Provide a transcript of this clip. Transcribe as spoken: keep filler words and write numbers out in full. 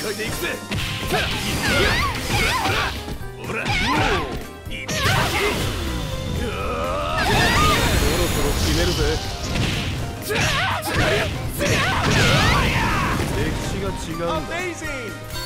いでいくぜ。ほら、一撃。そろそろ決めるぜ。歴史が違うんだ。